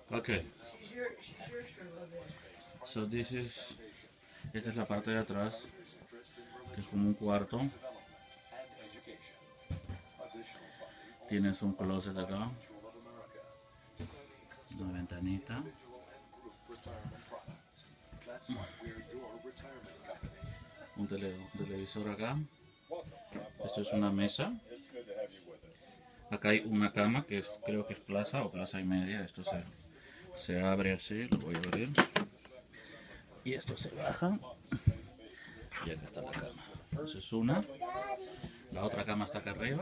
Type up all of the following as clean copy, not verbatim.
Okay. So esta es la parte de atrás, que es como un cuarto. Tienes un closet acá, una ventanita, un televisor acá. Esto es una mesa. Acá hay una cama que creo que es plaza o plaza y media. Esto se abre así, lo voy a abrir. Y esto se baja. Y acá está la cama. Esa es una. La otra cama está acá arriba.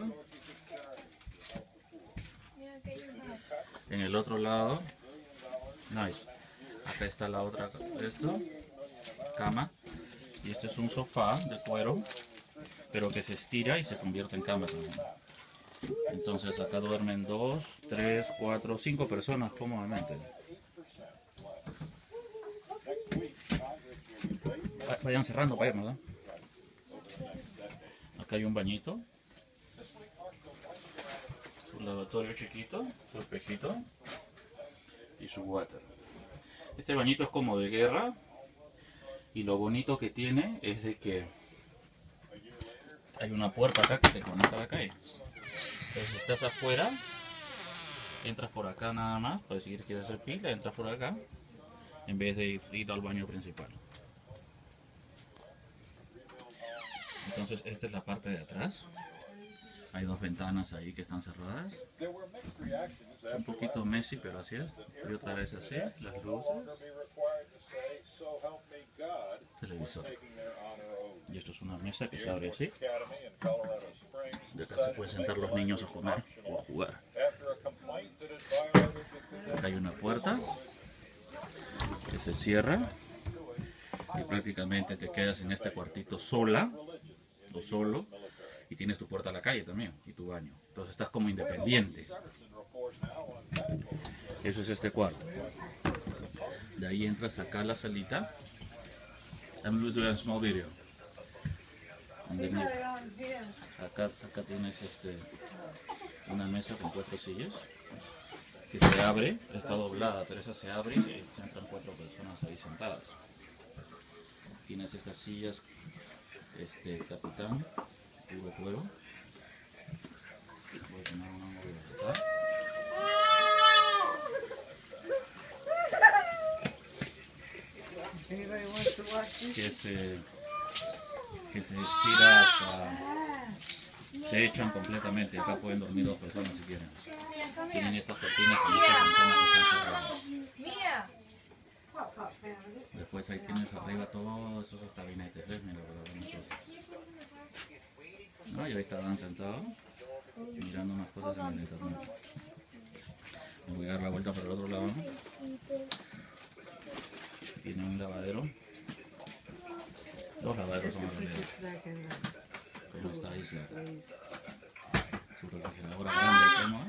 En el otro lado, nice. Acá está la otra, cama. Y este es un sofá de cuero, pero que se estira y se convierte en cama también. Entonces acá duermen 2, 3, 4, 5 personas cómodamente. Vayan cerrando para irnos, ¿no? Acá hay un bañito, su lavatorio chiquito, su espejito y su water. Este bañito es como de guerra y lo bonito que tiene es de que hay una puerta acá que te conecta a la calle. Entonces si estás afuera, entras por acá nada más, para si quieres hacer pila, entras por acá en vez de ir al baño principal. Entonces esta es la parte de atrás. Hay dos ventanas ahí que están cerradas. Un poquito messy, pero así es. Y otra vez así, las luces. Televisor. Y esto es una mesa que se abre así. De acá se pueden sentar los niños a comer o a jugar. Acá hay una puerta que se cierra. Y prácticamente te quedas en este cuartito sola o solo. Y tienes tu puerta a la calle también y tu baño. Entonces estás como independiente. Eso es este cuarto. De ahí entras acá a la salita. I'm doing a small video. Acá tienes una mesa con 4 sillas que se abre, está doblada, pero esa se abre y se entran 4 personas ahí sentadas. Tienes estas sillas, capitán, de fuego. Voy a poner una movida acá. Que se estira hasta... Se echan completamente. Acá pueden dormir 2 personas si quieren. Tienen estas cortinas con estas ventanas que están cerradas. Después ahí tienes arriba todos esos gabinetes. ¿Ves? Mira, no, y ahí estaban sentados mirando unas cosas en el internet. Me voy a dar la vuelta por el otro lado. Tiene un lavadero. 2 lavaderos son en realidad. Como está isla. Su refrigeradora grande cómoda.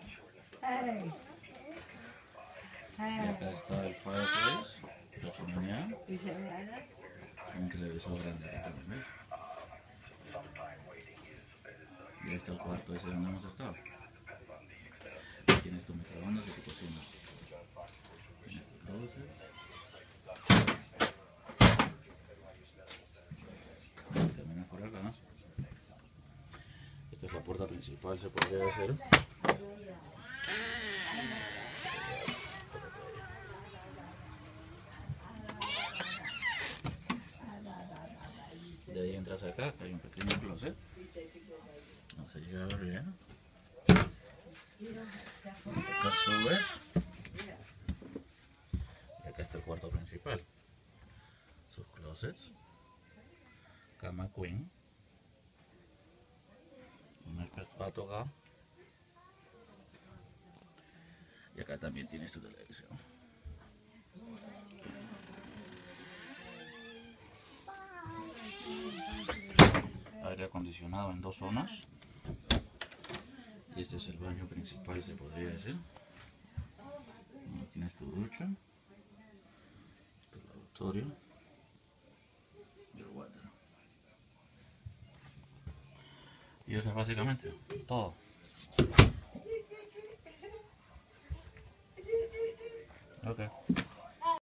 Y acá está el fireplace, la chimenea. Un televisor grande acá también, ¿ves? Y ahí está el cuarto ese donde hemos estado. Tienes tu microondas y tu cocina. Tienes tu closet. Caminas por acá. Esta es la puerta principal, se podría hacer. De ahí entras acá, hay un pequeño closet. No se llega a ver bien. Acá subes. Y acá está el cuarto principal. Sus closets. Cama queen. Un espejo acá. Y acá también tienes tu televisión. Aire acondicionado en 2 zonas. Y este es el baño principal, se podría decir. Aquí tienes tu ducha, tu lavatorio y el water. Y eso es básicamente todo. Ok.